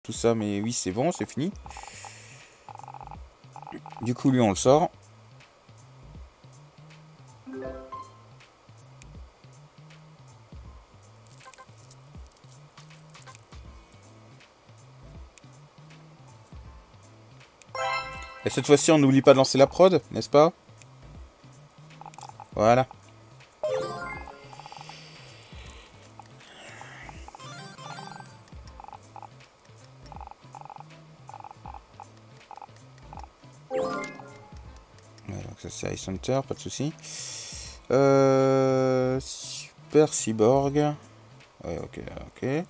tout ça, mais oui, c'est bon, c'est fini. Du coup, lui, on le sort. Et cette fois-ci, on n'oublie pas de lancer la prod, n'est-ce pas? Voilà. Ouais, donc ça c'est Ice Hunter, pas de souci. Super Cyborg. Ouais, ok, ok.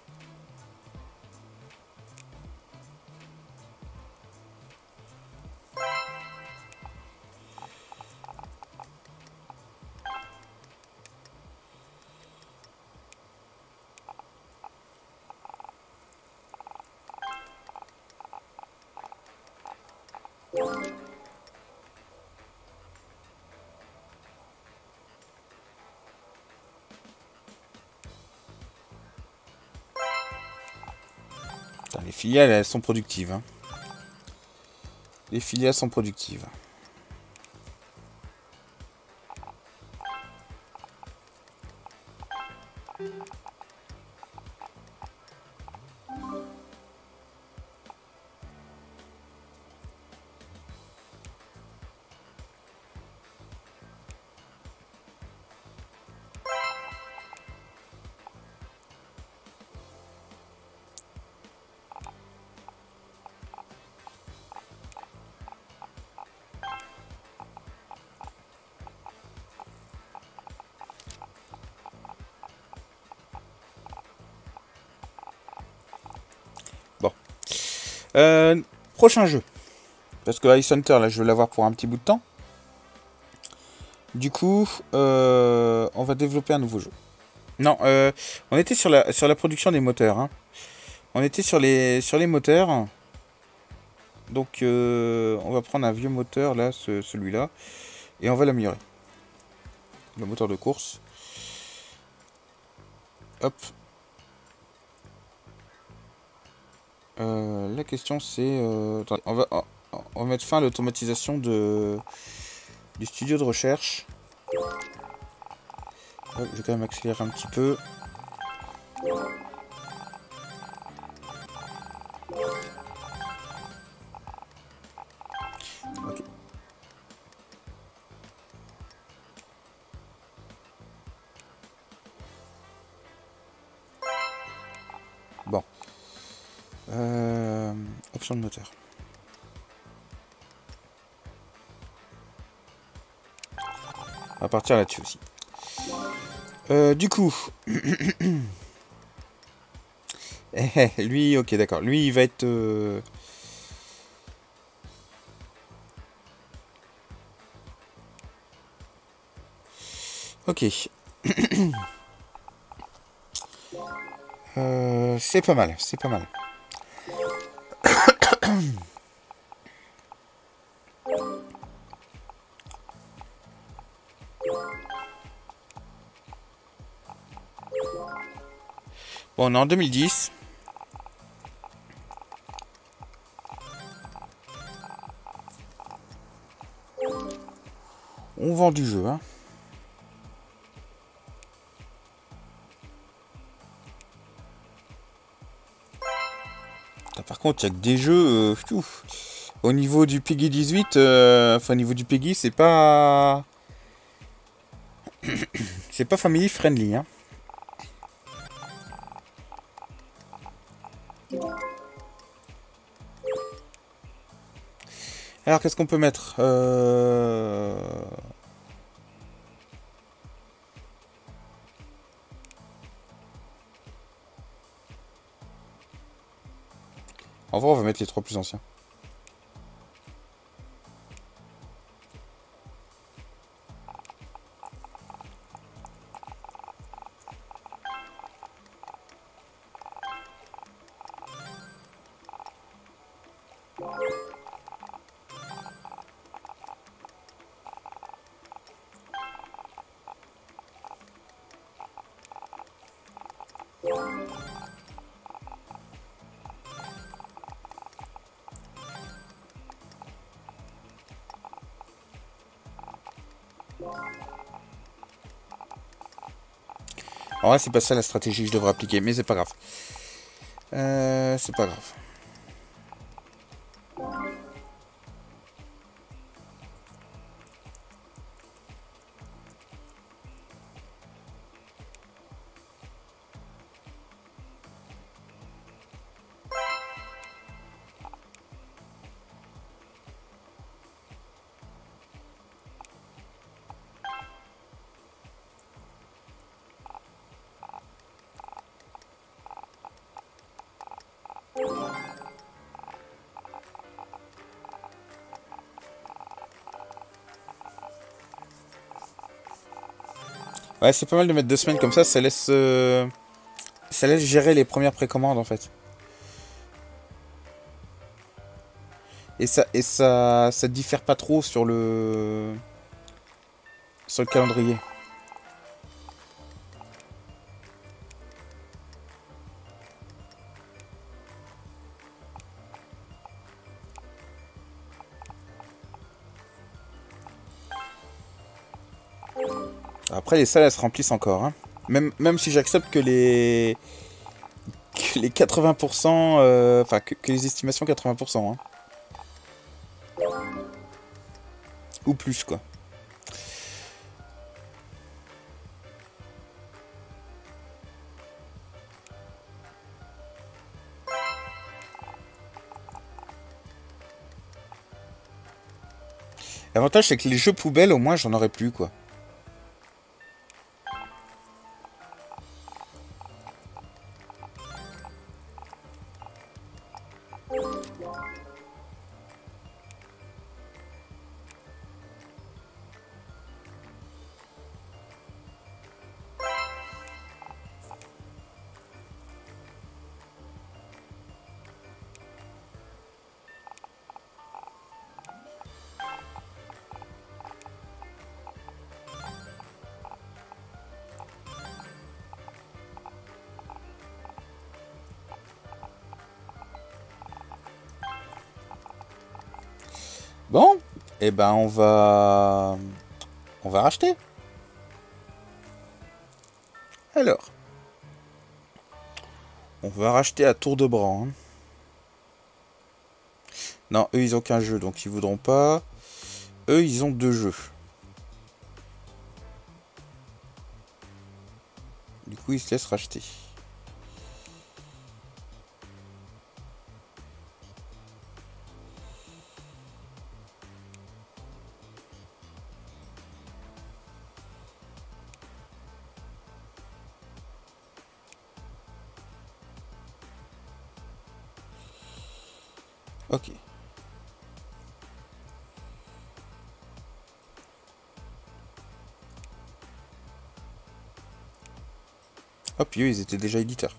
Putain, les filiales, elles sont productives. Hein. Les filiales sont productives. Bon. Prochain jeu. Parce que Ice Hunter, là, je vais l'avoir pour un petit bout de temps. Du coup, on va développer un nouveau jeu. Non, on était sur la production des moteurs. Hein. On était sur les moteurs. Donc, on va prendre un vieux moteur, là, celui-là. Et on va l'améliorer. Le moteur de course. Hop. La question, c'est... attendez, on va mettre fin à l'automatisation du studio de recherche. Hop, je vais quand même accélérer un petit peu. Ok. Bon. Option de moteur. On va partir là-dessus aussi. Du coup... lui, ok, d'accord. Lui, il va être... Ok. C'est pas mal, c'est pas mal. Bon, on est en 2010. On vend du jeu, hein. Par contre, il n'y a que des jeux... au niveau du Peggy 18, enfin au niveau du Peggy, c'est pas... c'est pas family friendly, hein. Alors, qu'est-ce qu'on peut mettre En vrai, on va mettre les trois plus anciens. En vrai, c'est pas ça la stratégie que je devrais appliquer, mais c'est pas grave. C'est pas grave. Ouais, c'est pas mal de mettre 2 semaines comme ça laisse gérer les premières précommandes en fait. Ça diffère pas trop sur le calendrier. Après, les salles, elles se remplissent encore, hein. Même si j'accepte que les 80%, enfin, que les estimations 80%, hein. Ou plus, quoi. L'avantage, c'est que les jeux poubelles, au moins, j'en aurais plus, quoi. Bon, eh ben, on va racheter. Alors, on va racheter à tour de bras, hein. Non, eux, ils ont qu'un jeu, donc ils voudront pas. Eux, ils ont 2 jeux. Du coup, ils se laissent racheter. Ok. Hop, eux, ils étaient déjà éditeurs.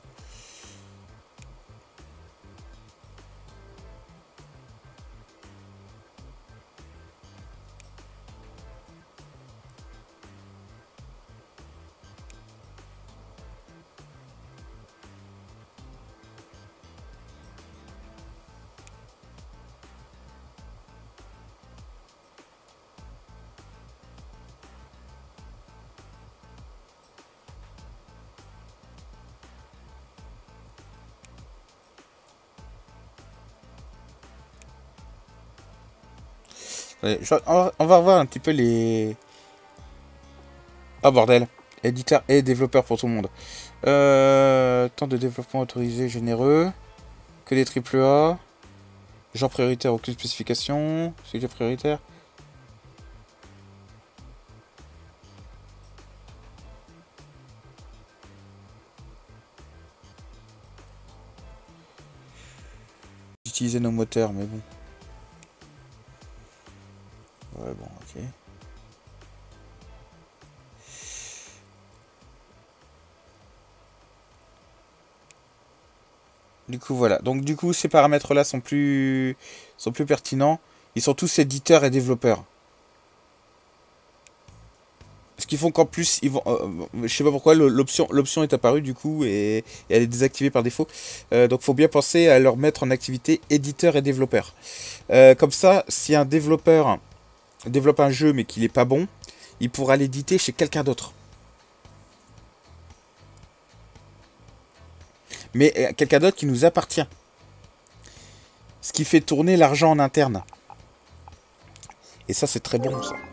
Allez, on va revoir un petit peu les... Ah bordel. Éditeur et développeur pour tout le monde. Temps de développement autorisé généreux. Que des triple A. Genre prioritaire, aucune spécification. Sujet prioritaire. Utiliser nos moteurs, mais bon. Ouais, bon, ok. Du coup, voilà. Donc, du coup, ces paramètres-là sont plus pertinents. Ils sont tous éditeurs et développeurs. Ce qui font qu'en plus, ils vont, je sais pas pourquoi, l'option est apparue du coup et elle est désactivée par défaut. Donc, faut bien penser à leur mettre en activité éditeur et développeur. Comme ça, si un développeur développe un jeu mais qu'il est pas bon, il pourra l'éditer chez quelqu'un d'autre. Mais quelqu'un d'autre qui nous appartient. Ce qui fait tourner l'argent en interne. Et ça, c'est très bon, ça.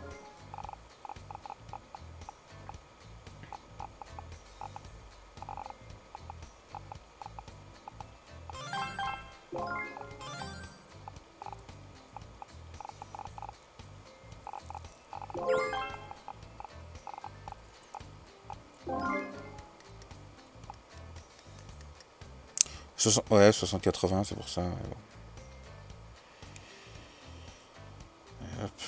Ouais, 60-80, c'est pour ça. Hop.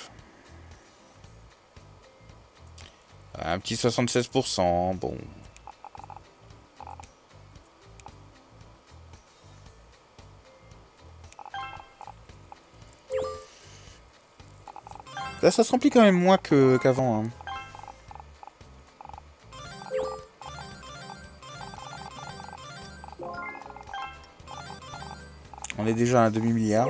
Un petit 76%, bon. Là, ça se remplit quand même moins qu'avant. Hein. On est déjà à un demi-milliard.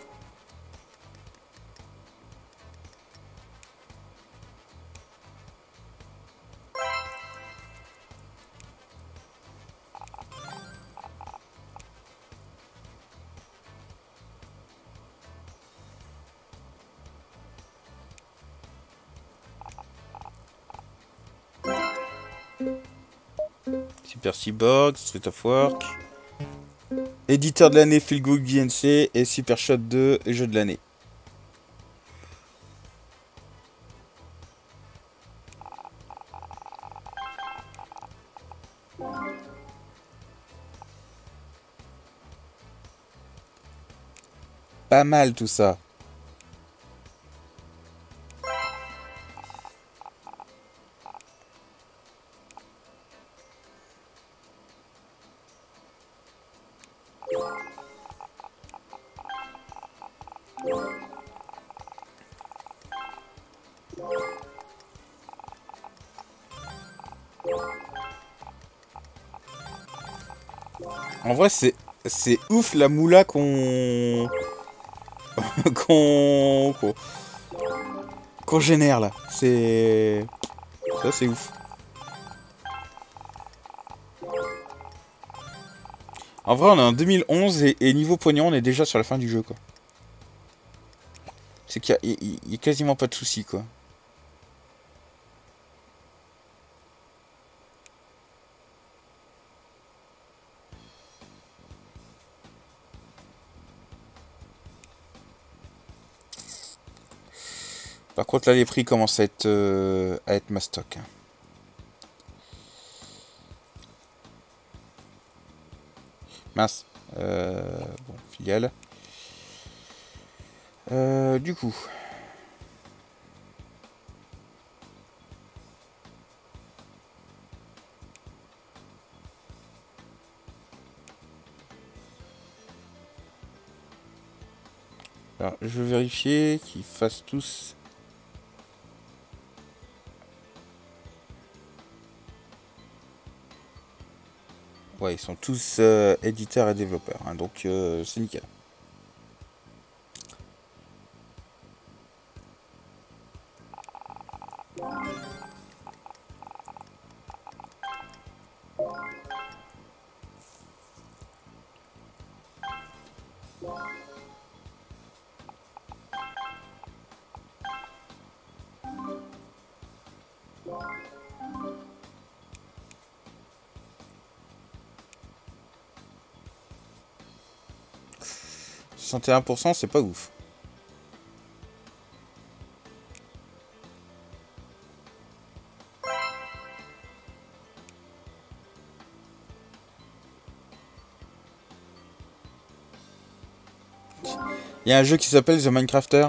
Super Cyborg, Street of Work. Éditeur de l'année Feel Good GNC et Super Shot 2, jeu de l'année. Pas mal tout ça. En vrai, c'est ouf la moula qu'on qu'on génère là. C'est ça, c'est ouf. En vrai, on est en 2011 et niveau pognon, on est déjà sur la fin du jeu quoi. C'est qu'il y a quasiment pas de soucis quoi. Par contre, là, les prix commencent à être mastoc. Hein. Mince. Bon, filiale. Du coup. Alors, je vais vérifier qu'ils fassent tous... Ouais, ils sont tous éditeurs et développeurs, hein, donc c'est nickel. « 61%, c'est pas ouf. Il y a un jeu qui s'appelle The Minecrafter.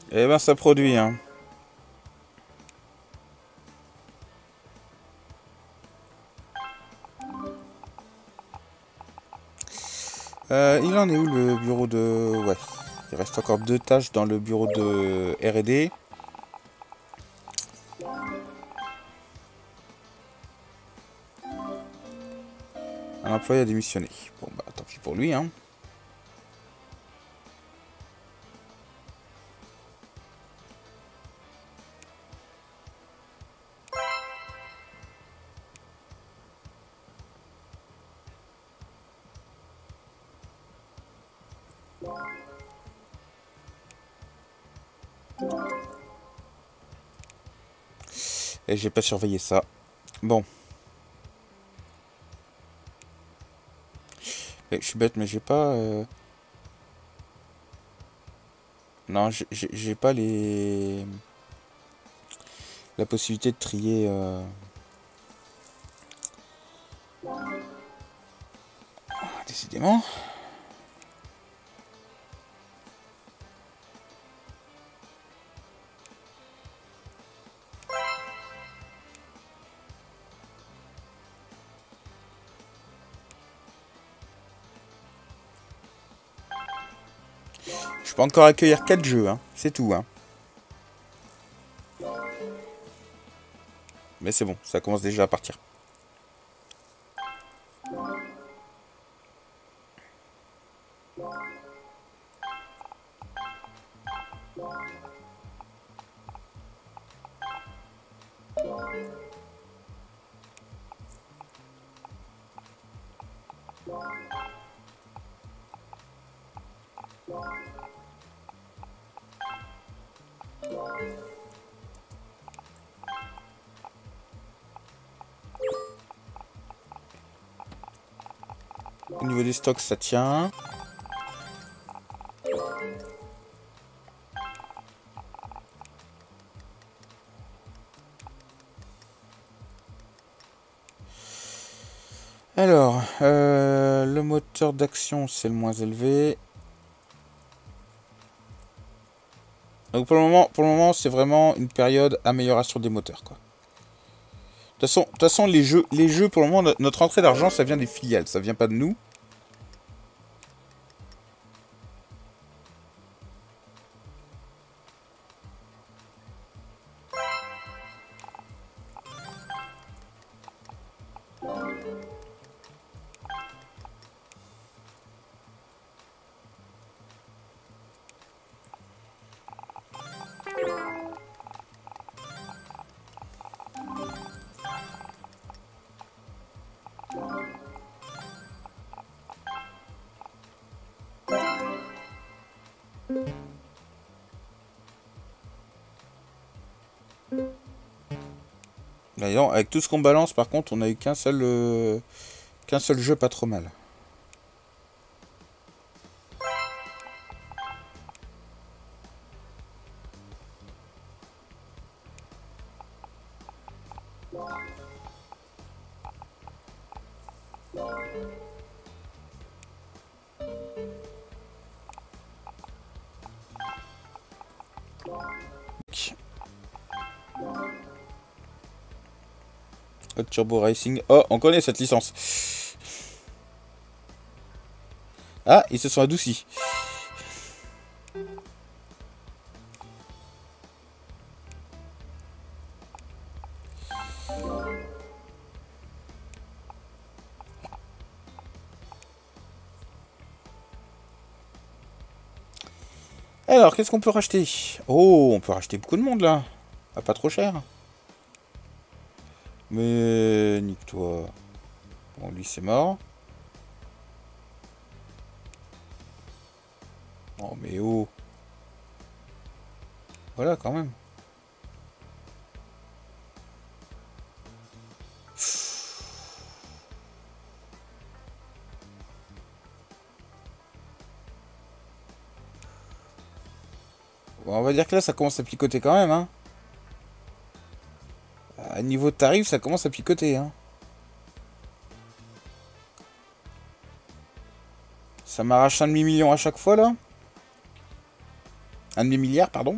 Eh ben ça produit, hein. Il en est où le bureau de... Ouais. Il reste encore 2 tâches dans le bureau de R&D. Un employé a démissionné. Bon bah tant pis pour lui, hein. Et j'ai pas surveillé ça. Bon. Et je suis bête, mais j'ai pas... Non, j'ai pas les... La possibilité de trier... Décidément. Je peux encore accueillir 4 jeux, hein. C'est tout, hein. Mais c'est bon, ça commence déjà à partir. Au niveau des stocks, ça tient. Alors, le moteur d'action, c'est le moins élevé. Donc pour le moment, c'est vraiment une période amélioration des moteurs, quoi. De toute façon, les jeux, pour le moment, notre entrée d'argent, ça vient des filiales, ça vient pas de nous. D'ailleurs, avec tout ce qu'on balance, par contre, on a eu qu'un seul jeu pas trop mal. Hot Turbo Racing. Oh, on connaît cette licence. Ah, ils se sont adoucis. Alors, qu'est-ce qu'on peut racheter? Oh, on peut racheter beaucoup de monde, là. Ah, pas trop cher. Mais nique-toi. Bon, lui, c'est mort. Oh, mais oh. Voilà, quand même. Bon, on va dire que là, ça commence à picoter quand même, hein. À niveau de tarif, ça commence à picoter, hein. Ça m'arrache un demi-million à chaque fois, là. Un demi-milliard, pardon.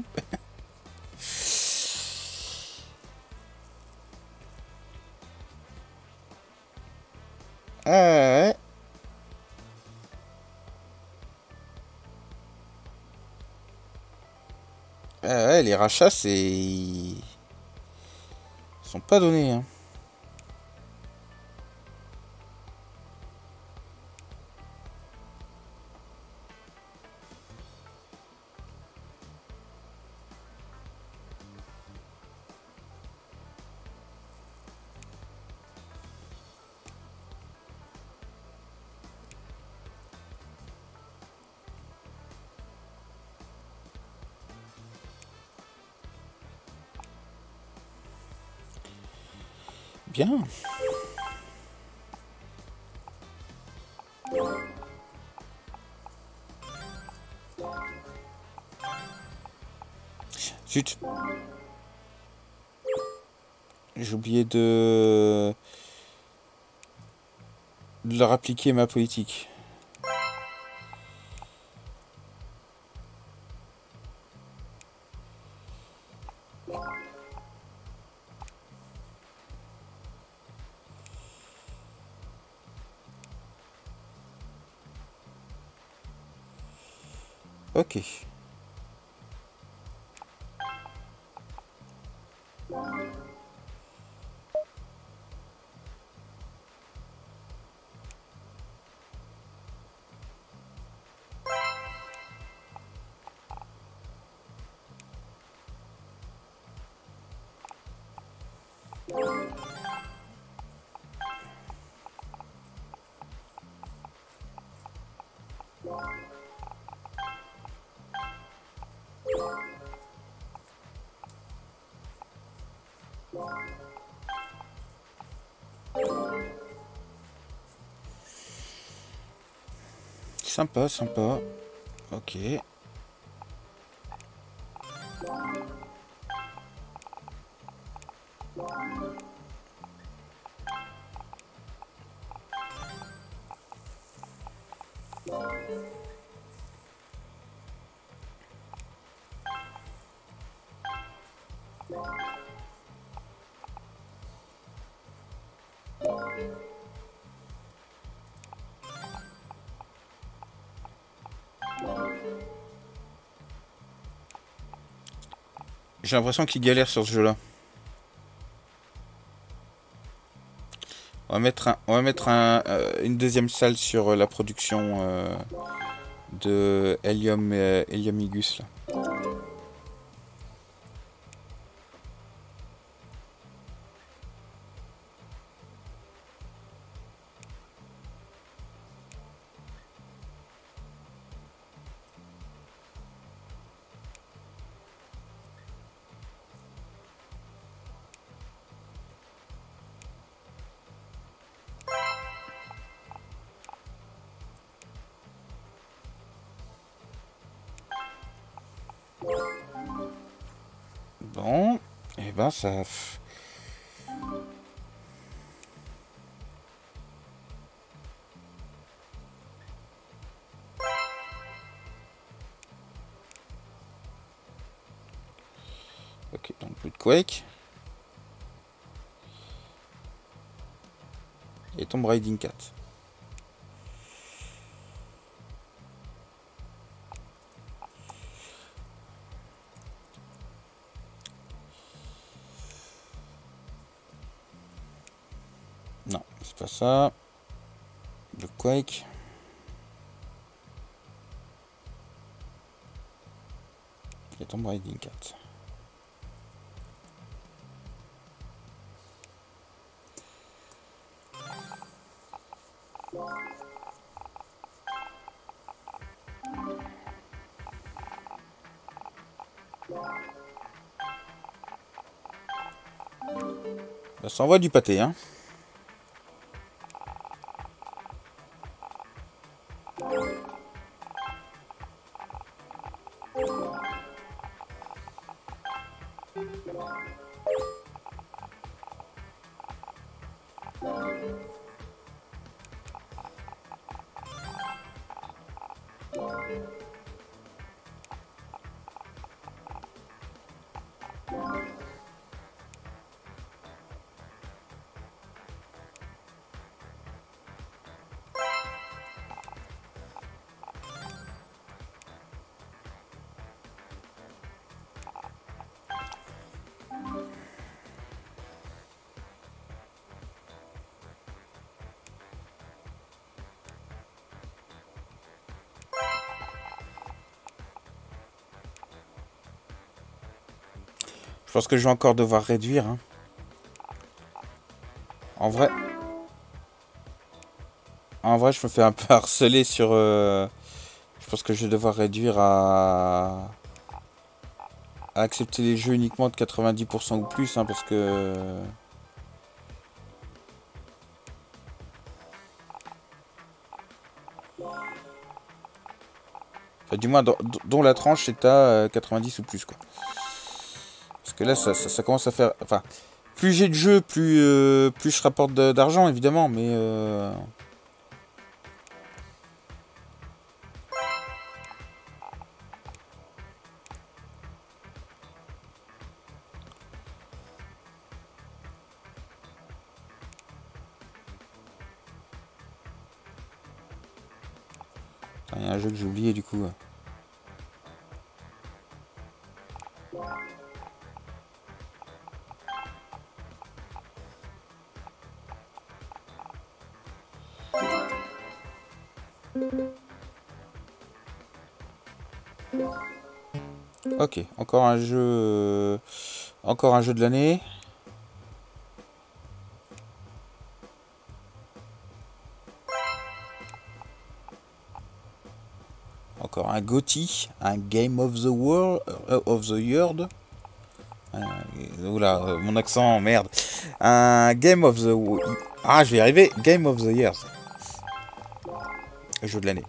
Ouais. Ouais, les rachats, c'est... Ils sont pas donnés, hein. Bien. Zut. J'ai oublié de leur appliquer ma politique. Ok. Sympa, sympa. Ok. J'ai l'impression qu'ils galèrent sur ce jeu-là. On va mettre une deuxième salle sur la production de Helium, Helium Igus, là. Bon, et ben ça... Ok, donc plus de Quake. Et Tomb Raider 4. Non, c'est pas ça. Le Quake. Et Tomb Raider 4. Bah, ça envoie du pâté, hein. Je pense que je vais encore devoir réduire. Hein. En vrai... En vrai, je me fais un peu harceler sur... Je pense que je vais devoir réduire à accepter les jeux uniquement de 90% ou plus, hein, parce que... Enfin, du moins, dont la tranche est à 90 ou plus, quoi. Parce que là, ça commence à faire... Enfin, plus j'ai de jeux, plus je rapporte d'argent, évidemment, mais... Il y a un jeu que j'ai oublié, du coup. Ok, encore un jeu... encore un jeu de l'année. Encore un GOTY, un Game of the World, of the Year. Oula, mon accent, merde. Un Game of the... Ah, je vais y arriver. Game of the Year. Jeu de l'année.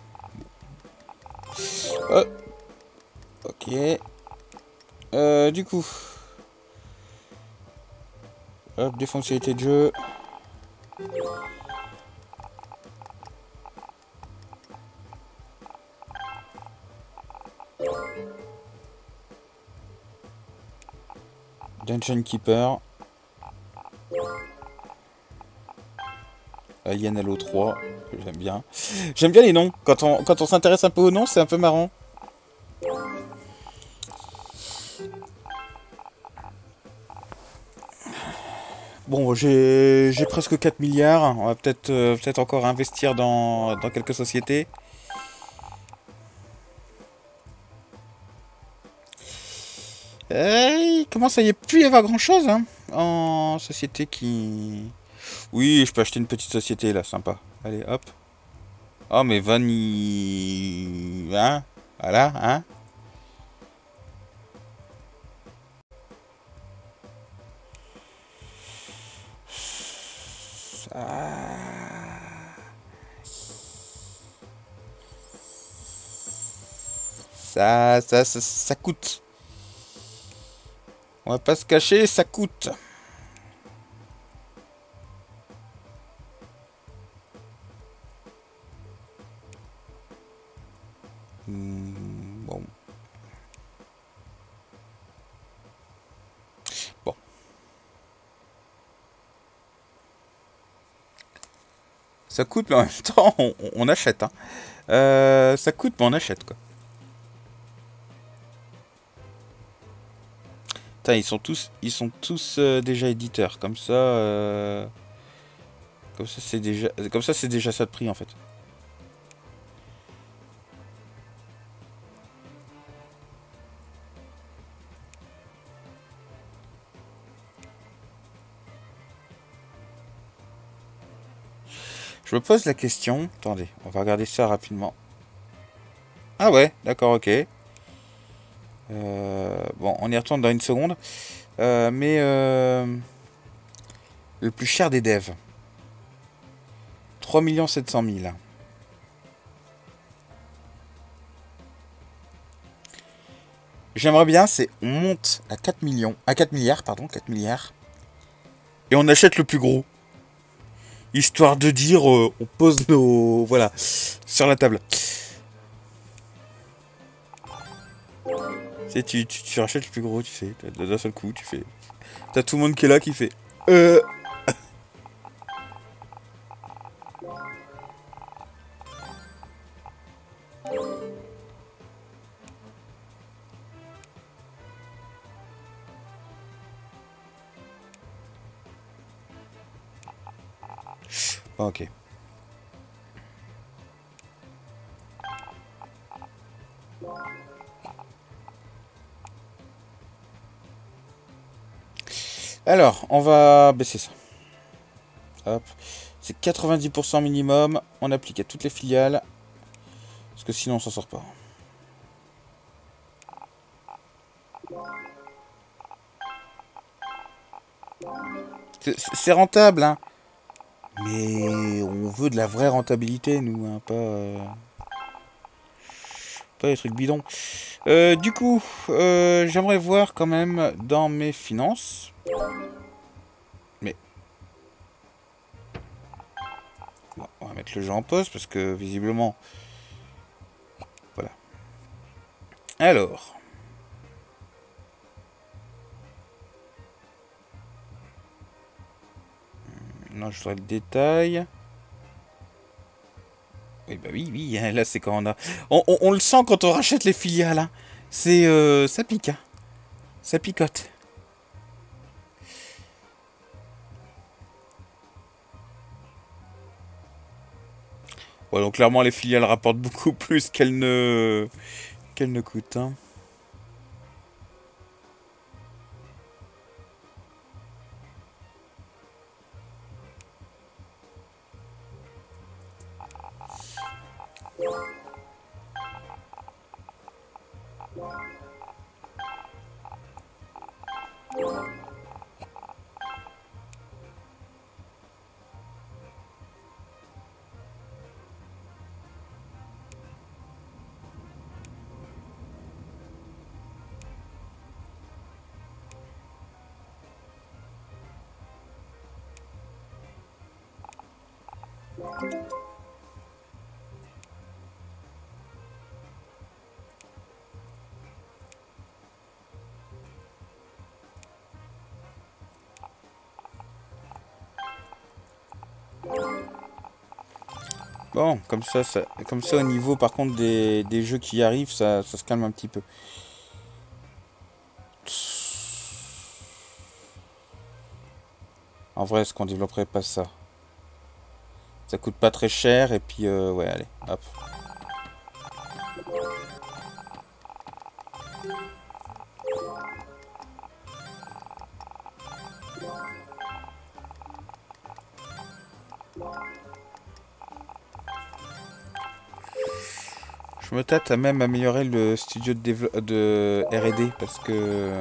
Ok. Du coup... Hop, des fonctionnalités de jeu. Dungeon Keeper. Alien Halo 3. J'aime bien. J'aime bien les noms. Quand on s'intéresse un peu aux noms, c'est un peu marrant. Bon, j'ai presque 4 milliards. On va peut-être encore investir dans quelques sociétés. Il commence à y plus y avoir grand-chose hein, en société qui... Oui, je peux acheter une petite société là, sympa. Allez, hop. Oh, mais Vanille... Hein? Voilà, hein? Ça coûte. On va pas se cacher, ça coûte. Bon. Bon. Ça coûte, mais en même temps, on achète. Hein. Ça coûte, mais on achète, quoi. Putain, ils sont tous déjà éditeurs. Comme ça, c'est déjà ça de prix, en fait. Je me pose la question. Attendez, on va regarder ça rapidement. Ah ouais, d'accord, ok. Bon, on y retourne dans une seconde. Le plus cher des devs. 3 700 000. J'aimerais bien, c'est on monte à 4 millions. À 4 milliards, pardon, 4 milliards. Et on achète le plus gros. Histoire de dire, on pose nos... Voilà, sur la table. Tu rachètes le plus gros, tu fais. D'un seul coup, tu fais. T'as tout le monde qui est là qui fait. Ok. Alors, on va baisser ça. Hop. C'est 90% minimum. On applique à toutes les filiales. Parce que sinon, on s'en sort pas. C'est rentable, hein. Mais on veut de la vraie rentabilité, nous, hein, pas les trucs bidons. Du coup, j'aimerais voir quand même dans mes finances. Mais bon, on va mettre le jeu en pause parce que visiblement, voilà. Alors, non, je voudrais le détail. Oui, bah oui, oui, là c'est quand on a. On le sent quand on rachète les filiales, hein. C'est, ça pique, hein. Ça picote. Ouais, donc clairement les filiales rapportent beaucoup plus qu'elles ne coûtent, hein. Bon, comme ça au niveau par contre des jeux qui arrivent, ça se calme un petit peu. En vrai, est-ce qu'on développerait pas ça? Ça coûte pas très cher et puis ouais, allez, hop. Je me tâte à même améliorer le studio de R&D parce que...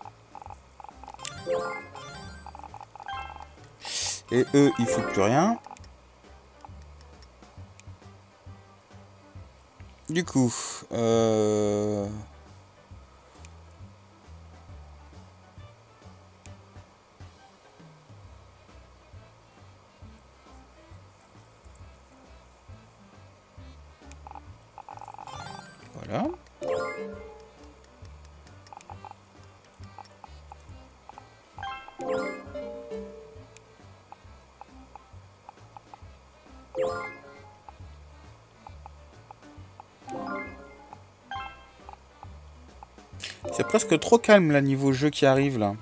Et eux, ils foutent plus rien. Du coup, voilà. C'est presque trop calme là niveau jeu qui arrive là.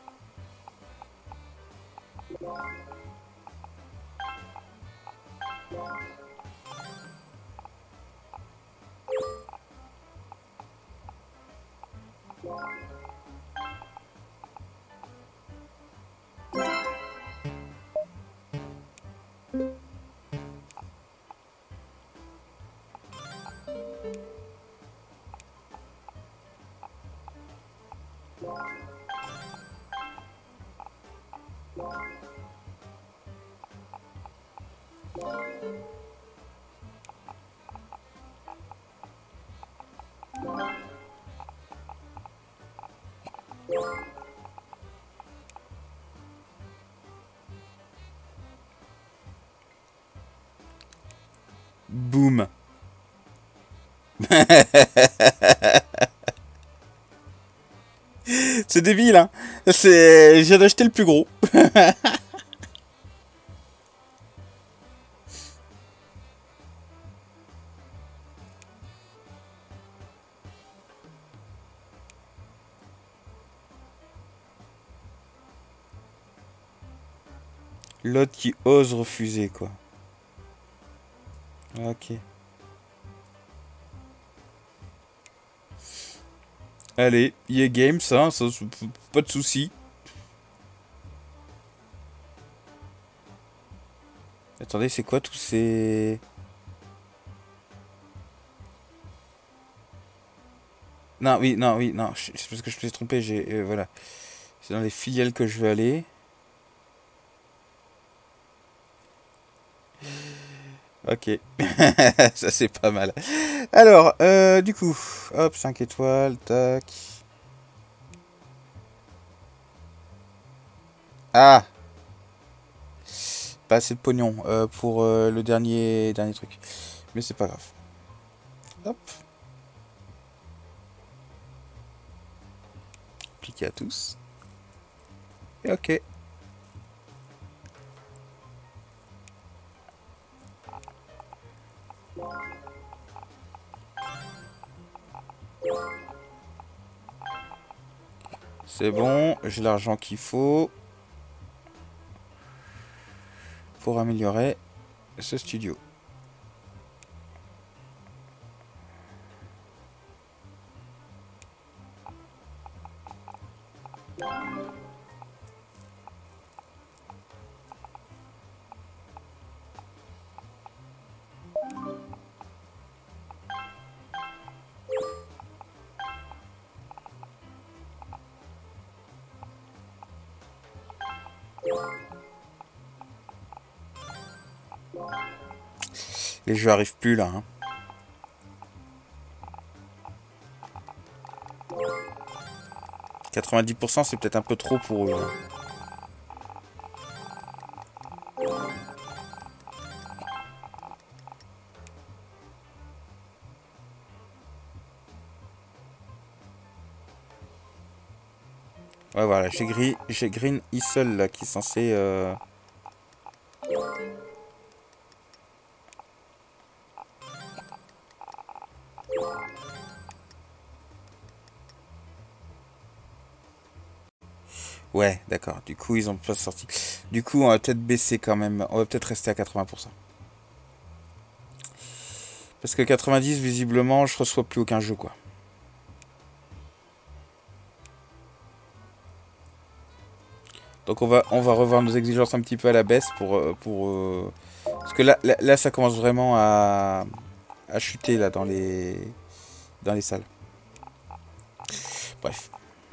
Boum. C'est débile, hein. C'est... J'ai acheté le plus gros. L'autre qui ose refuser, quoi. Ok. Allez, EA Games, hein, ça, pas de soucis. Attendez, c'est quoi tous ces... Non, oui, non, oui, non. C'est parce que je me suis trompé. Voilà. C'est dans les filiales que je veux aller. Ok. Ça, c'est pas mal. Alors, du coup, hop, 5 étoiles, tac. Ah, pas assez de pognon pour le dernier truc. Mais c'est pas grave. Hop, appliquer à tous. Et ok. C'est bon, j'ai l'argent qu'il faut pour améliorer ce studio. Les jeux arrivent plus là. Hein. 90% c'est peut-être un peu trop pour eux. Hein. Ouais, voilà, j'ai Green Isle là qui est censé. Ouais, d'accord. Du coup, ils ont pas sorti. Du coup, on va peut-être baisser quand même. On va peut-être rester à 80%. Parce que 90, visiblement, je reçois plus aucun jeu, quoi. Donc on va revoir nos exigences un petit peu à la baisse parce que là, ça commence vraiment à chuter là dans les salles. Bref.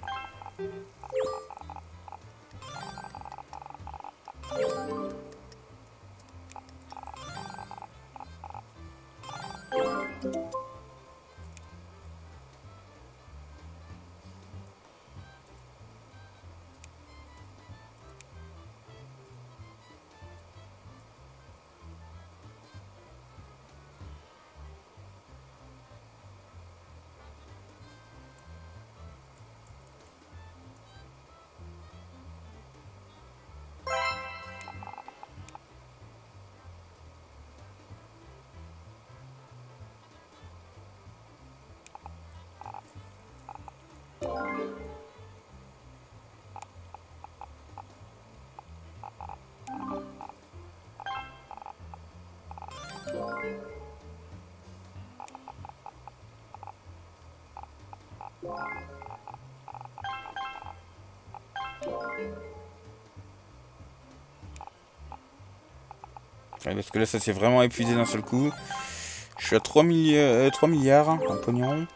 Ouais, parce que là, ça s'est vraiment épuisé d'un seul coup. Je suis à 3 milliards en pognon.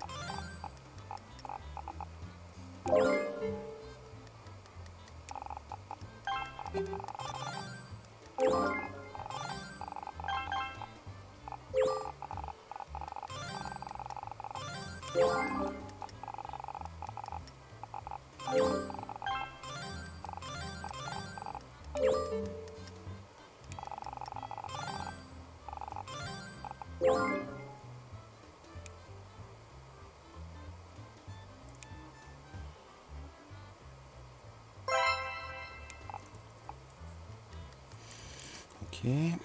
Ok.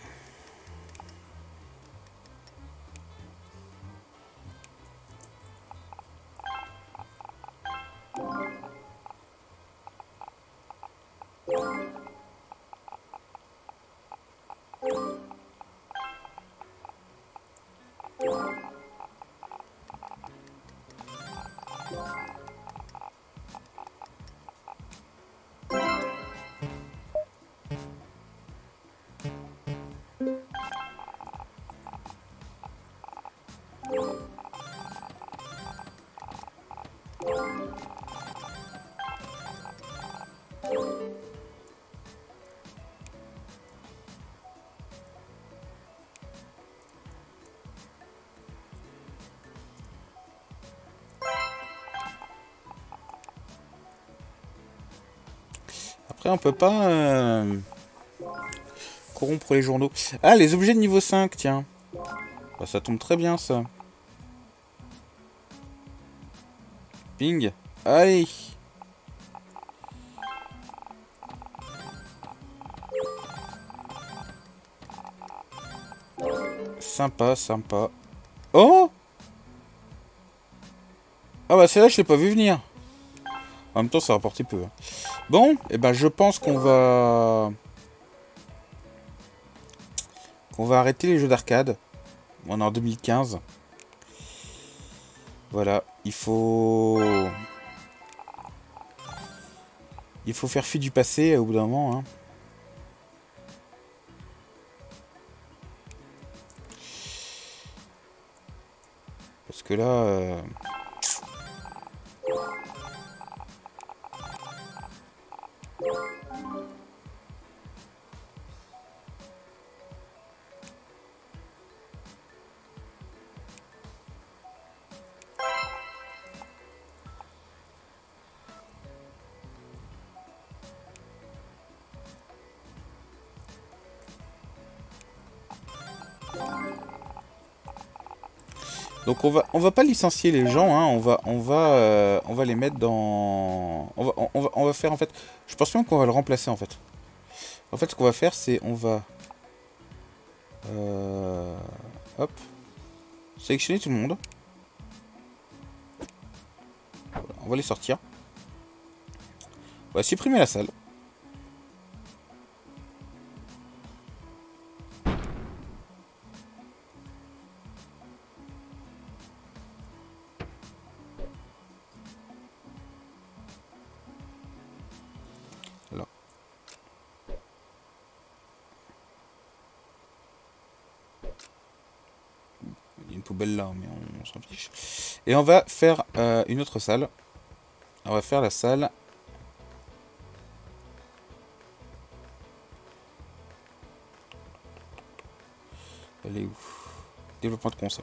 Après, on peut pas corrompre les journaux. Ah, les objets de niveau 5, tiens. Bah, ça tombe très bien, ça. Ping. Allez. Sympa, sympa. Oh! Ah bah celle-là, je l'ai pas vu venir. En même temps, ça rapportait peu. Hein. Bon, et ben je pense qu'on va... arrêter les jeux d'arcade. On est en 2015. Voilà, il faut... faire fi du passé au bout d'un moment. Hein. Parce que là... Donc on va pas licencier les gens, hein. On va les mettre dans... On va faire en fait... Je pense même qu'on va le remplacer en fait. En fait, ce qu'on va faire, c'est on va... hop. Sélectionner tout le monde. Voilà, on va les sortir. On va supprimer la salle. Là. Il y a une poubelle là, mais on s'en fiche. Et on va faire une autre salle. On va faire la salle... Elle est où? Développement de console.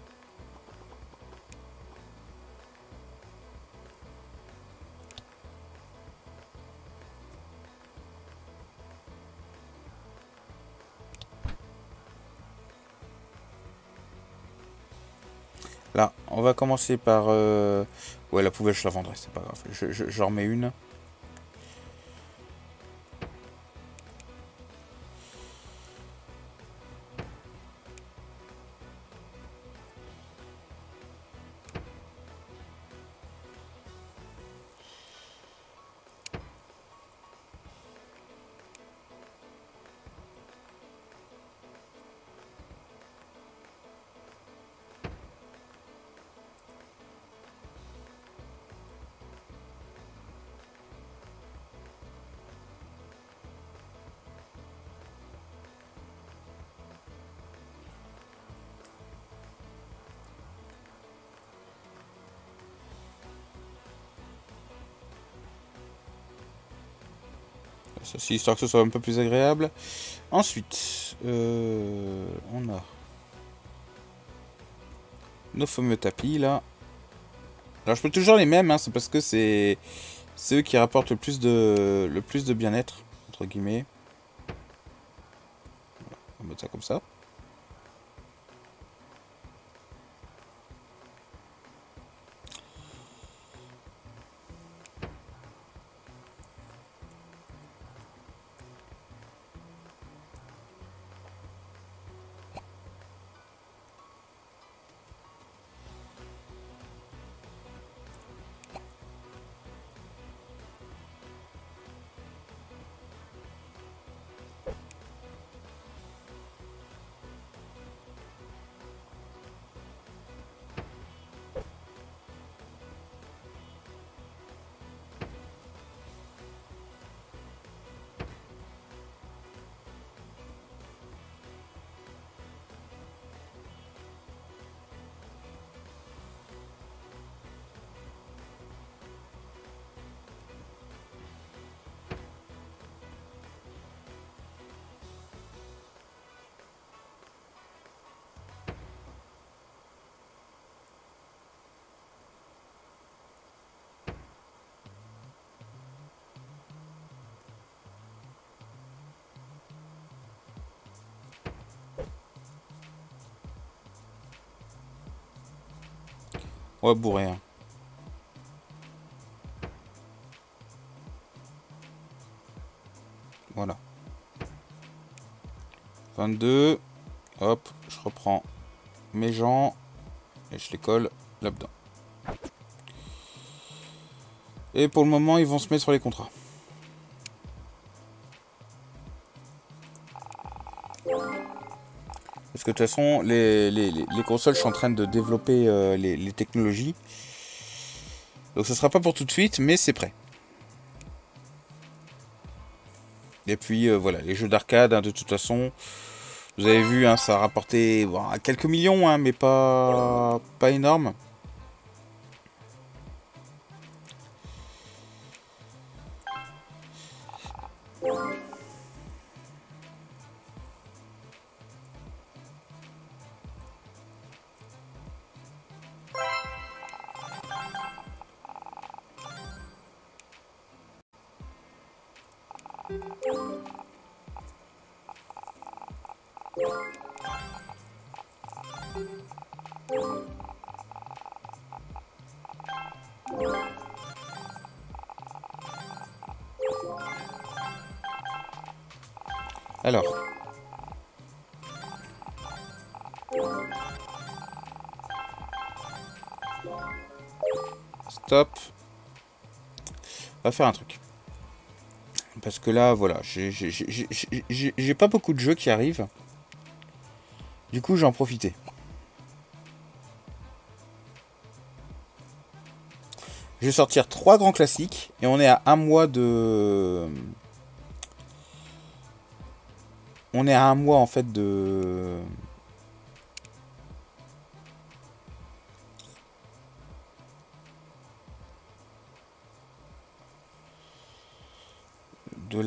Là, on va commencer par... Ouais, la poubelle, je la vendrai, c'est pas grave. J'en remets une. Ça, c'est histoire que ce soit un peu plus agréable. Ensuite, on a nos fameux tapis là. Alors je peux toujours les mêmes, hein, c'est parce que c'est eux qui rapportent le plus de bien-être entre guillemets. Voilà, on va mettre ça comme ça. Ouais, bourré. Hein. Voilà. 22. Hop, je reprends mes gens et je les colle là-dedans. Et pour le moment, ils vont se mettre sur les contrats. Parce que de toute façon, les consoles, je suis en train de développer les technologies. Donc ce sera pas pour tout de suite, mais c'est prêt. Et puis voilà, les jeux d'arcade, hein, de toute façon, vous avez vu, hein, ça a rapporté bon, quelques millions, hein, mais pas énorme. Alors. Stop. On va faire un truc. Parce que là, voilà, j'ai pas beaucoup de jeux qui arrivent. Du coup, j'en profiter. Je vais sortir 3 grands classiques. Et on est à un mois de... On est à un mois, en fait, de... De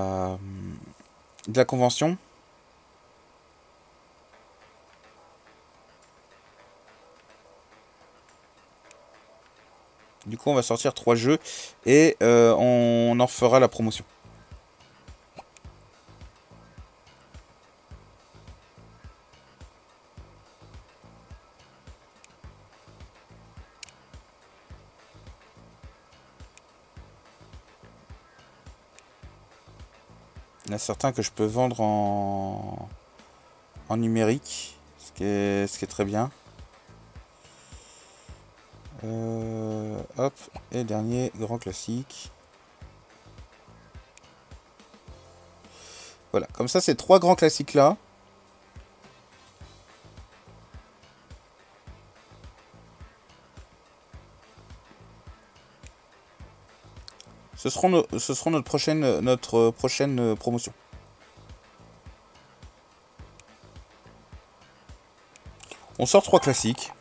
la convention. Du coup, on va sortir 3 jeux. Et on en fera la promotion. Il y en a certains que je peux vendre en numérique, ce qui est très bien. Hop, et dernier grand classique. Voilà, comme ça, ces 3 grands classiques là. Ce seront notre prochaine promotion. On sort 3 classiques.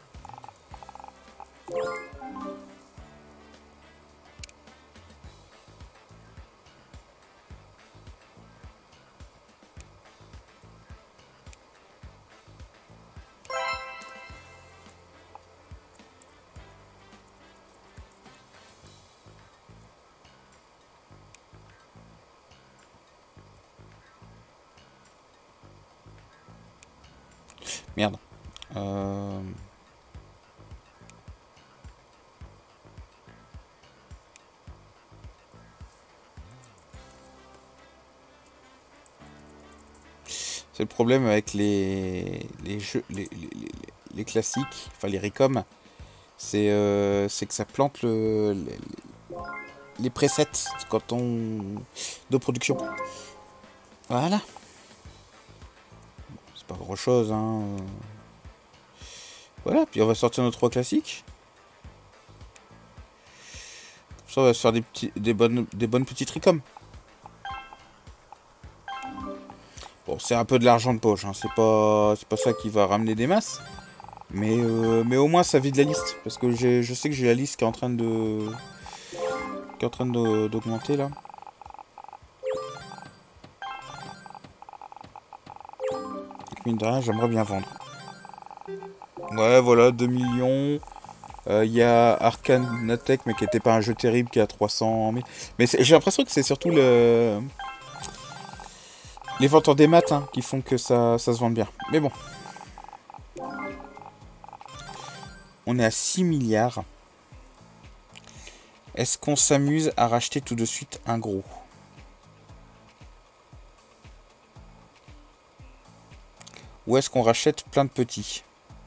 Merde. C'est le problème avec les jeux, les classiques, enfin les Recom, c'est que ça plante les presets quand on de production. Voilà. C'est pas grand chose, hein. Voilà, puis on va sortir nos 3 classiques. Comme ça, on va se faire des bonnes petites Recom. Bon, c'est un peu de l'argent de poche, hein. C'est pas ça qui va ramener des masses. Mais au moins ça vide la liste. Parce que je sais que j'ai la liste qui est en train d'augmenter là. Donc, mine de rien, j'aimerais bien vendre. Ouais, voilà, 2 millions. Il y a Arcanatech, mais qui n'était pas un jeu terrible, qui a 300 000. Mais j'ai l'impression que c'est surtout les ventes en démat, hein, qui font que ça se vende bien. Mais bon. On est à 6 milliards. Est-ce qu'on s'amuse à racheter tout de suite un gros? Ou est-ce qu'on rachète plein de petits?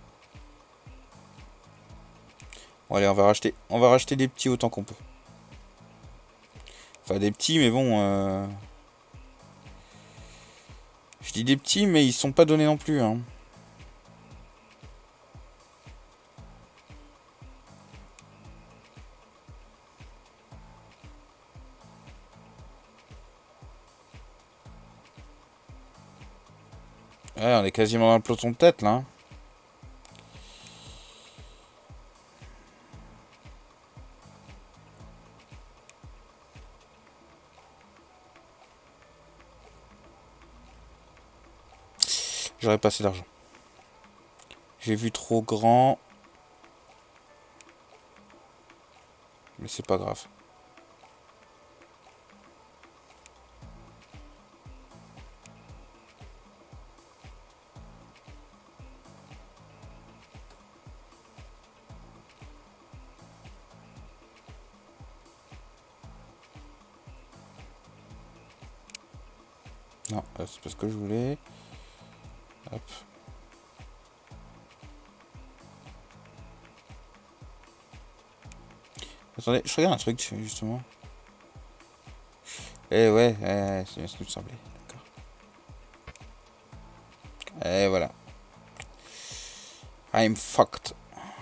Bon, allez, on va racheter des petits autant qu'on peut. Enfin, des petits, mais bon... Je dis des petits, mais ils sont pas donnés non plus, hein. Ouais, on est quasiment dans le peloton de tête, là, hein. J'aurais pas assez d'argent. J'ai vu trop grand. Mais c'est pas grave. Non, c'est pas ce que je voulais. Hop. Attendez, je regarde un truc, justement. Eh ouais, c'est bien ce que me semblait. D'accord. Et voilà. I'm fucked.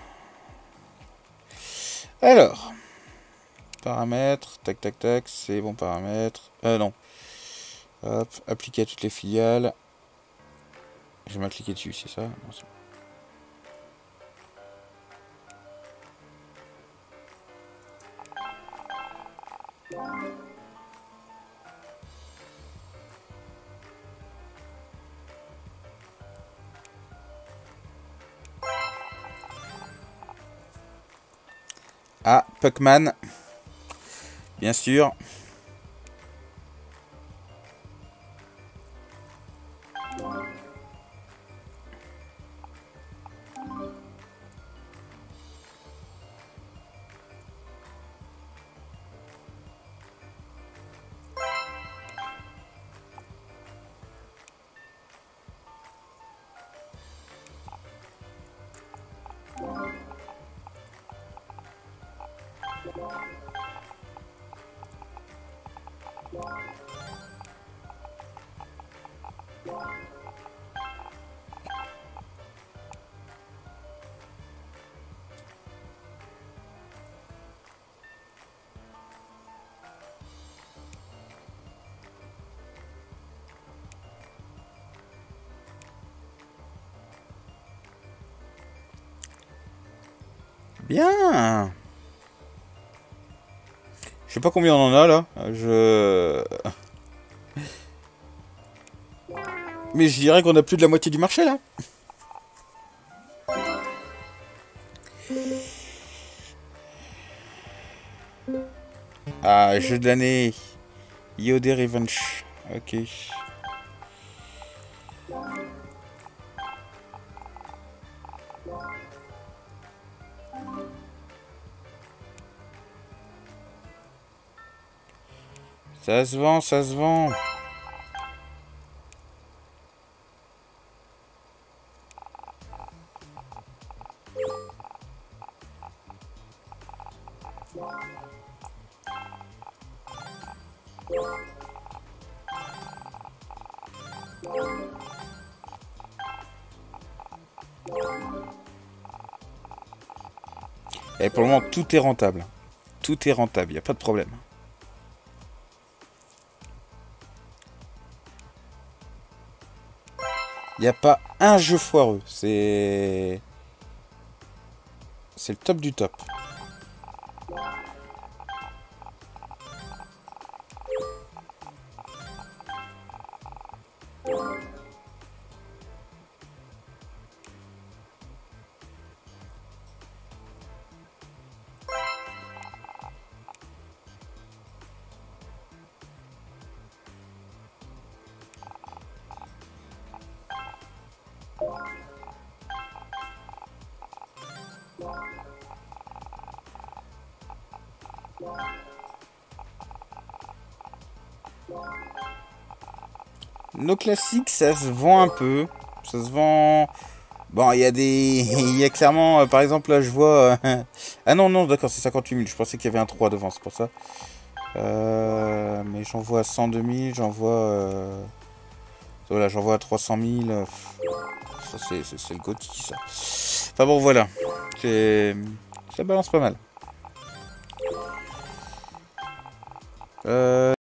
Alors. Paramètres. Tac, tac, tac. C'est bon, paramètres. Non. Hop. Appliquer à toutes les filiales. Je vais mal cliquer dessus, c'est ça? Non, c'est bon. Ah, Puckman. Bien sûr. Bien. Je sais pas combien on en a là. Mais je dirais qu'on a plus de la moitié du marché là. Ah, jeu de l'année. Yodé Revenge. Ok. Ça se vend, ça se vend. Et pour le moment, tout est rentable. Tout est rentable, il n'y a pas de problème. Il n'y a pas un jeu foireux. C'est le top du top. Nos classiques, ça se vend un peu. Ça se vend... Bon, il y a des... Il y a clairement... par exemple, là, je vois... ah non, non, d'accord, c'est 58 000. Je pensais qu'il y avait un 3 devant, c'est pour ça. Mais j'en vois 102 000, j'en vois... Voilà, j'en vois à 300 000. Ça, c'est le gothique, ça. Enfin bon, voilà. Ça balance pas mal.